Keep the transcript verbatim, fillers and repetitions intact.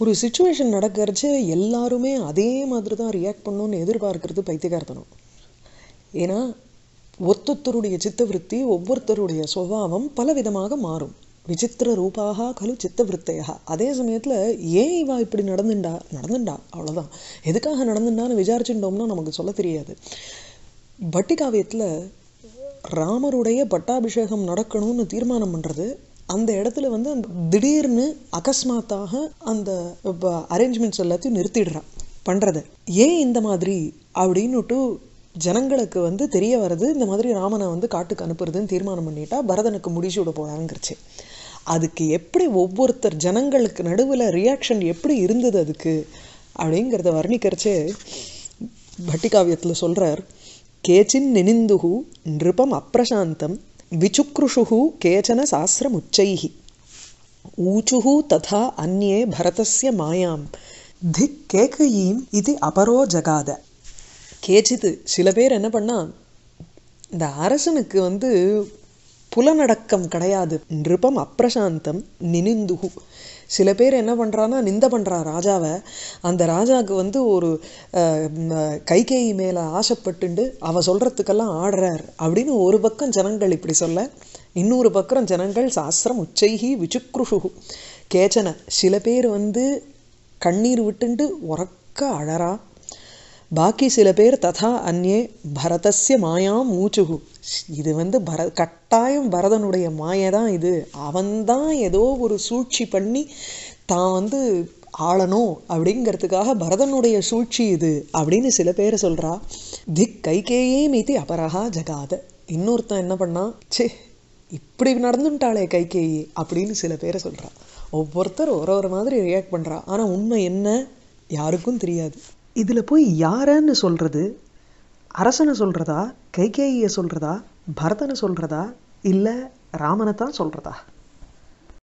ஒரு சிச்சுவேஷன் நடக்கிறச்சு எல்லாருமே அதே மாதிரி தான் ரியாக்ட் பண்ணணும்னு எதிர்பார்க்கறது பைத்தியகார்த்தனம். ஏன்னா ஒருத்தருடைய சித்தவருத்தி ஒவ்வொருத்தருடைய சுபாவம் பலவிதமாக மாறும். விசித்திர ரூபாக கலு சித்தவருத்தையா. அதே சமயத்தில் ஏன் இவா இப்படி நடந்துண்டா நடந்துண்டா அவ்வளோதான். எதுக்காக நடந்துண்டான்னு விசாரிச்சுட்டோம்னா நமக்கு சொல்ல தெரியாது. பட்டி காவியத்தில் ராமருடைய பட்டாபிஷேகம் நடக்கணும்னு தீர்மானம் பண்ணுறது, அந்த இடத்துல வந்து அந்த திடீர்னு அகஸ்மாத்தாக அந்த அரேஞ்ச்மெண்ட்ஸ் எல்லாத்தையும் நிறுத்திடுறான் பண்ணுறத. ஏன் இந்த மாதிரி அப்படின்னுட்டு ஜனங்களுக்கு வந்து தெரிய வருது. இந்த மாதிரி ராமனை வந்து காட்டுக்கு அனுப்புறதுன்னு தீர்மானம் பண்ணிட்டா பரதனுக்கு முடிச்சு விட போகிறாங்கிறச்சு. அதுக்கு எப்படி ஒவ்வொருத்தர் ஜனங்களுக்கு நடுவில் ரியாக்ஷன் எப்படி இருந்தது அதுக்கு அப்படிங்கிறத வர்ணிக்கிறச்சே பட்டி காவியத்தில் சொல்கிறார். கேச்சின் நினிந்துகு நிருபம் அப்பிரசாந்தம் விசுக்ருஷுஹு கேச்சன சாஸ்திரமுச்சைஹி ஊச்சுஹு ததா அந்யே பரதஸ்ய மாயாம் திக் கேகயீம் இது அபரோ ஜகாத. கேச்சித்து சில பேர் என்ன பண்ணா, இந்த அரசனுக்கு வந்து புலனடக்கம் கிடையாது. நிருபம் அப்பிரசாந்தம் நினிந்துகு. சில பேர் என்ன பண்ணுறான்னா நிந்த பண்ணுறா ராஜாவை. அந்த ராஜாவுக்கு வந்து ஒரு கைகேயி மேலே ஆசைப்பட்டுண்டு அவ சொல்கிறதுக்கெல்லாம் ஆடுறார் அப்படின்னு ஒரு பக்கம் ஜனங்கள் இப்படி சொல்ல, இன்னொரு பக்கம் ஜனங்கள் சாஸ்திரம் உச்சைகி விசுக்ருஷு கேச்சன. சில பேர் வந்து கண்ணீர் விட்டுண்டு உறக்க அழறா. பாக்கி சில பேர் ததா அந்யே பரதஸ்ய மாயாம் மூச்சுகு. இது வந்து பர கட்டாயம் பரதனுடைய மாயை தான் இது. அவன்தான் ஏதோ ஒரு சூழ்ச்சி பண்ணி தான் வந்து ஆளணும் அப்படிங்கிறதுக்காக பரதனுடைய சூழ்ச்சி இது அப்படின்னு சில பேர் சொல்கிறா. திக் கைகேயே மீதி அபரஹா ஜகாத. இன்னொருத்தன் என்ன பண்ணா, சே இப்படி நடந்துட்டாளே கைகேயி அப்படின்னு சில பேரை சொல்கிறா. ஒவ்வொருத்தர் ஒரு ஒரு மாதிரி ரியாக்ட் பண்ணுறா. ஆனால் உண்மை என்ன யாருக்கும் தெரியாது. இதில் போய் யாரன்னு சொல்கிறது? அரசனை சொல்கிறதா, கைகேயியை சொல்கிறதா, பரதனை சொல்கிறதா, இல்லை ராமனை தான் சொல்கிறதா?